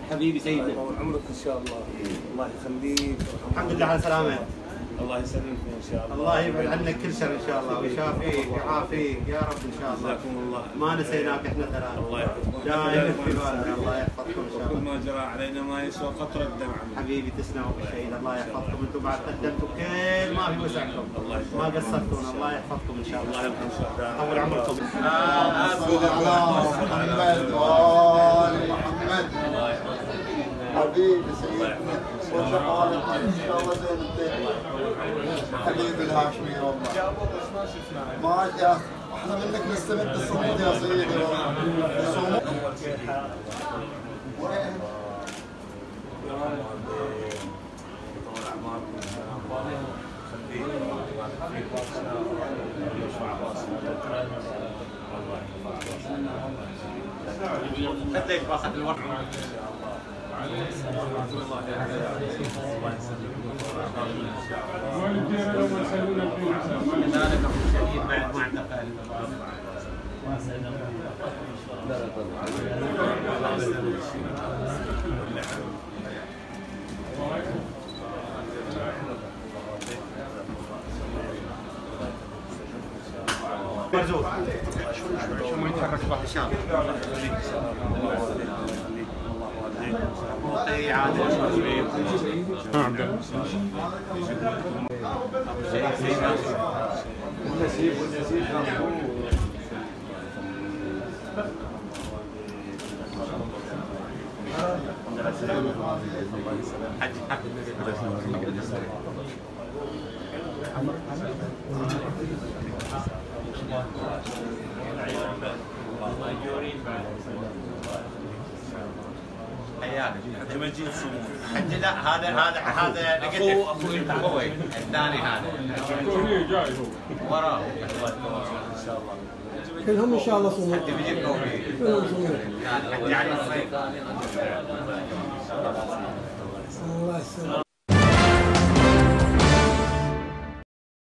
حبيبي سيدي. طول عمرك ان شاء الله. الله يخليك. الحمد لله على سلامتك. الله يسلمكم ان شاء الله. الله يبعد عنك كل شر ان شاء الله ويشافيك ويعافيك يا رب ان شاء الله. جزاكم الله. ما نسيناك احنا ثلاثه. الله يحفظكم. دائما في بالنا. الله يحفظكم ان شاء وكل الله. ما جرى علينا ما يسوى قطرة دم عمي. حبيبي تسلموا بالشهيد. الله يحفظكم. انتم بعد قدمتوا كل ما في وسعكم. ما قصرتونا. الله يحفظكم ان شاء الله. الله يرحم الشهداء. طول عمركم. محمد وآل محمد. حبيبي سيدنا وشغالك ان شاء الله زين الدين. حبيبي الهاشمي والله. ما يا احنا منك نستمد الصمود يا سيدي. الصمود. وين؟ طول اعماركم ان شاء الله. خليك يرفع راسك. خليك باخذ الورق. مرزوق شو ما يتحرك بها ان شاء الله. اي عادي. عبد الله جمجيل صمود. حجي لا هذا اخوي الثاني هذا جاي هو وراه ان شاء الله. كلهم ان شاء الله صمود. بيجيب كوفي كلهم صمود. يعني